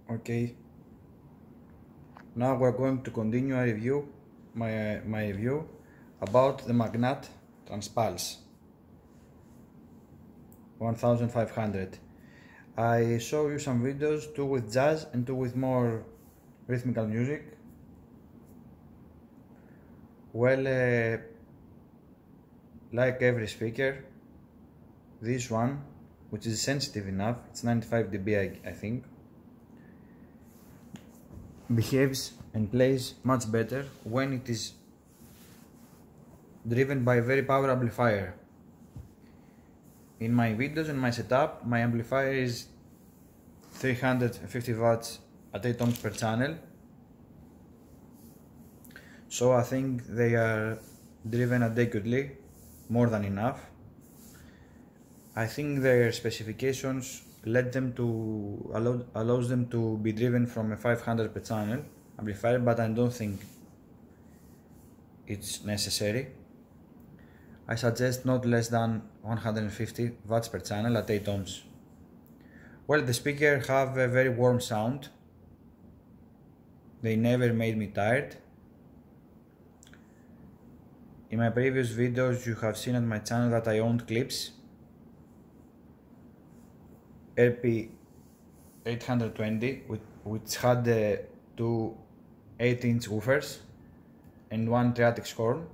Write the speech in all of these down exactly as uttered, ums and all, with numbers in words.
Okay, now we're going to continue a review, my, my review about the Magnat transpuls fifteen hundred. I show you some videos, two with jazz and two with more rhythmical music. Well, uh, like every speaker, this one, which is sensitive enough, it's ninety-five D B I, I think, behaves and plays much better when it is driven by a very power amplifier. In my videos and my setup, my amplifier is three hundred fifty watts at eight ohms per channel, so I think they are driven adequately, more than enough. I think their specifications let them to allow, allows them to be driven from a five hundred per channel amplifier, but I don't think it's necessary. I suggest not less than one hundred fifty watts per channel at eight ohms. Well, the speakers have a very warm sound. They never made me tired. In my previous videos you have seen on my channel that I owned clips R P eight twenty, which, which had uh, two eight inch woofers and one triatic horn.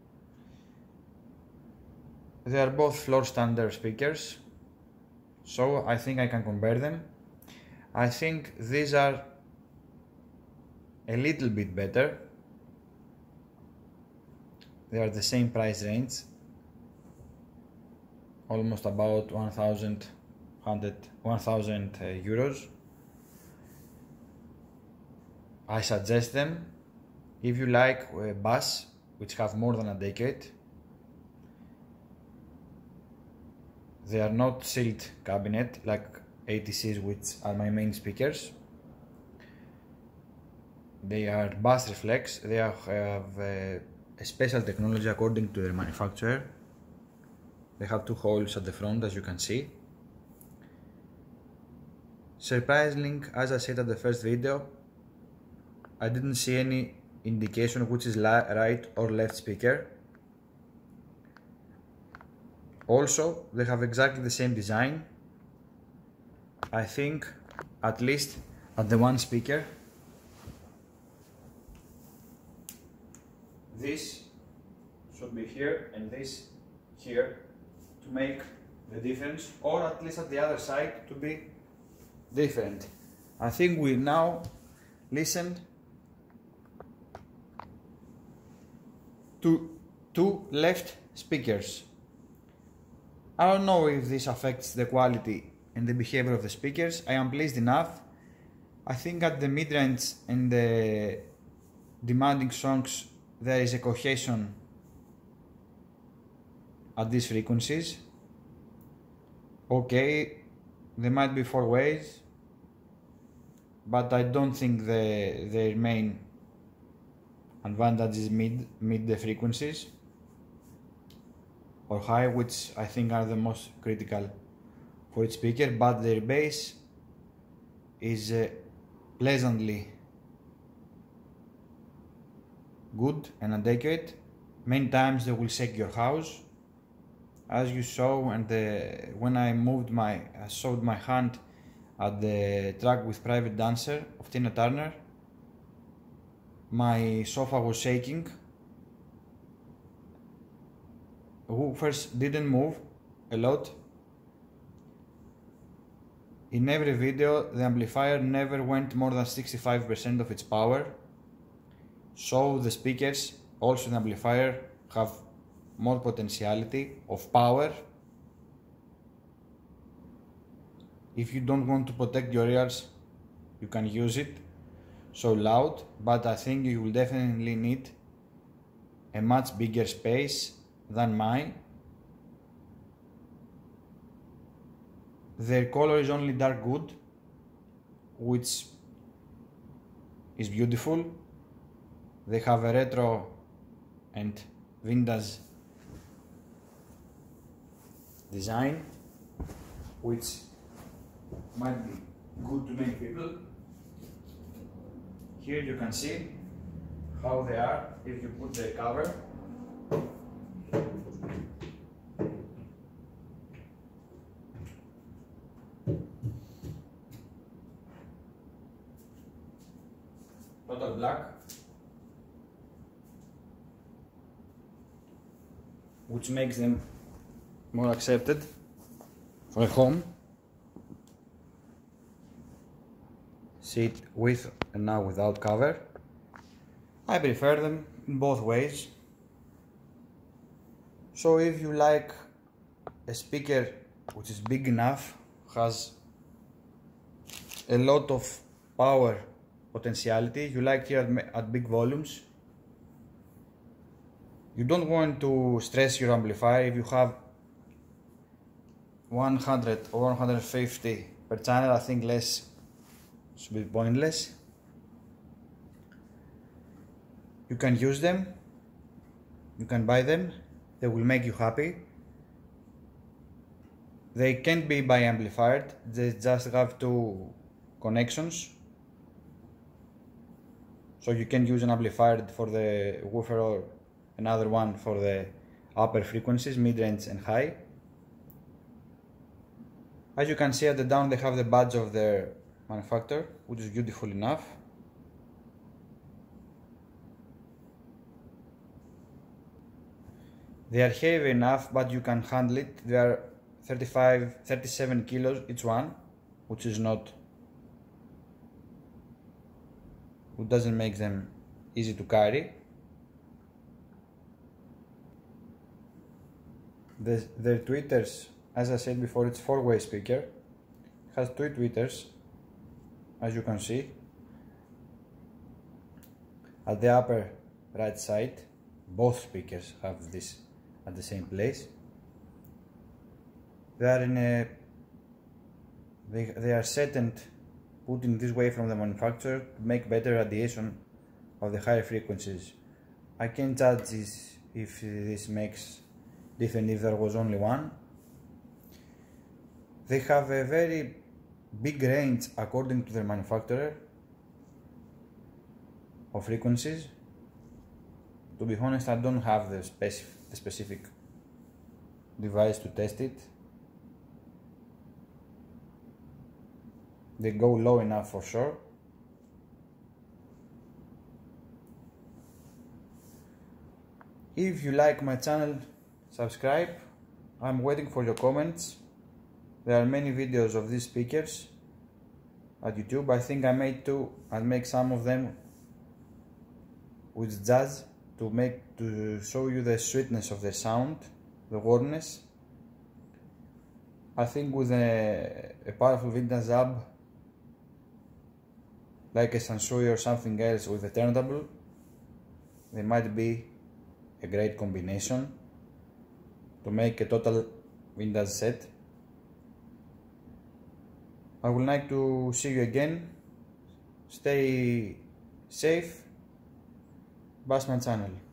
They are both floor standard speakers, so I think I can compare them. I think these are a little bit better. They are the same price range, almost about one thousand euros. I suggest them if you like uh, bass, which have more than a decade. They are not sealed cabinet like A T Cs, which are my main speakers. They are bass reflex. They have uh, a special technology according to their manufacturer. They have two holes at the front, as you can see. Surprisingly, as I said at the first video, I didn't see any indication which is right or left speaker. Also, they have exactly the same design. I think, at least at the one speaker, this should be here and this here to make the difference, or at least at the other side to be different. I think we now listen to two left speakers. I don't know if this affects the quality and the behavior of the speakers. I am pleased enough. I think at the mid-range and the demanding songs there is a cohesion at these frequencies. Okay, there might be four ways, but I don't think the their main advantage is mid mid the frequencies or high, which I think are the most critical for each speaker, but their bass is uh, pleasantly good and adequate. Many times they will shake your house, as you saw, and the, when I moved my, I showed my hand at the track with Private Dancer of Tina Turner, my sofa was shaking. Woofers didn't move a lot. In every video the amplifier never went more than sixty-five percent of its power, so the speakers, also the amplifier, have more potentiality of power. If you don't want to protect your ears, you can use it so loud, but I think you will definitely need a much bigger space than mine. Their color is only dark wood, which is beautiful. They have a retro and vintage design, which might be good to many people. Here you can see how they are if you put the cover. Total black, which makes them more accepted for home. See it with and now without cover. I prefer them in both ways. So if you like a speaker which is big enough, has a lot of power potentiality, you like here at, at big volumes, you don't want to stress your amplifier. If you have one hundred or one hundred fifty per channel, I think less should be pointless. You can use them, you can buy them, they will make you happy. They can't be bi-amplified, they just have two connections. So you can use an amplifier for the woofer or another one for the upper frequencies, mid-range and high. As you can see at the down, they have the badge of their manufacturer, which is beautiful enough. They are heavy enough, but you can handle it. They are thirty-five, thirty-seven kilos each one, which is not, which doesn't make them easy to carry. The, their tweeters, as I said before, it's four-way speaker. It has two tweeters, as you can see, at the upper right side. Both speakers have this at the same place. They are in a, they, they are set and put in this way from the manufacturer to make better radiation of the higher frequencies. I can't judge this if this makes different if there was only one. They have a very big range according to their manufacturer of frequencies. To be honest, I don't have the, speci the specific device to test it. They go low enough for sure. If you like my channel, subscribe. I'm waiting for your comments. There are many videos of these speakers at YouTube. I think I made two. I'll make some of them with jazz to make to show you the sweetness of the sound, the warmness. I think with a, a powerful vintage sub like a Sansui or something else with a turntable, they might be a great combination to make a total vintage set. I would like to see you again. Stay safe. Bass my channel.